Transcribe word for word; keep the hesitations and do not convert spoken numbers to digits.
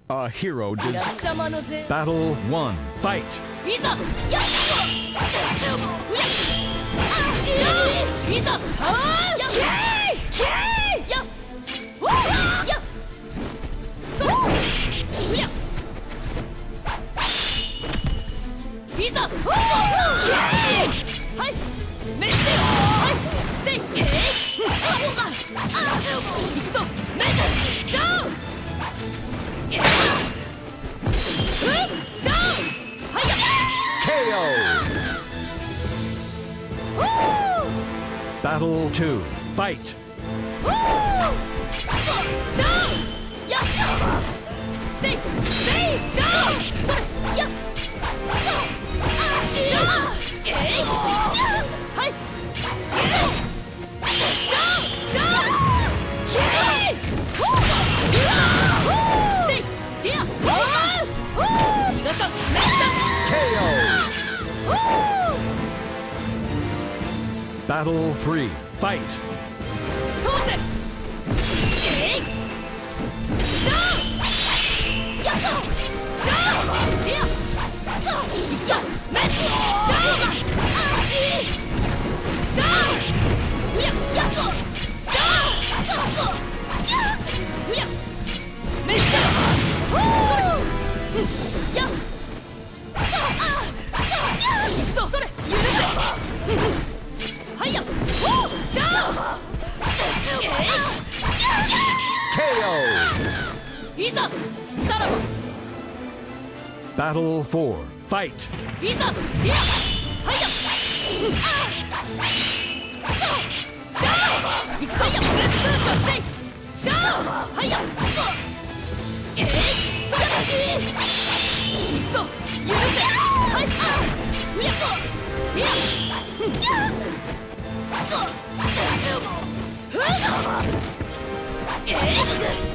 A hero does. 貴様のぜ Battle one. Fight. いざやっうりゃあいざはあやっやっわあやっそれうりゃいざはいめっせはいせいえいあおがあ行くぞめっしょうえいうんしょうはいや K O. Battle two. Fight. ケーオー. Battle three. Fight. ケーオー. いざさらば Battle four. Fight. いざでやはいや行くぞやシャーはいやえいそや行くぞ許せはいうりゃでやふっえい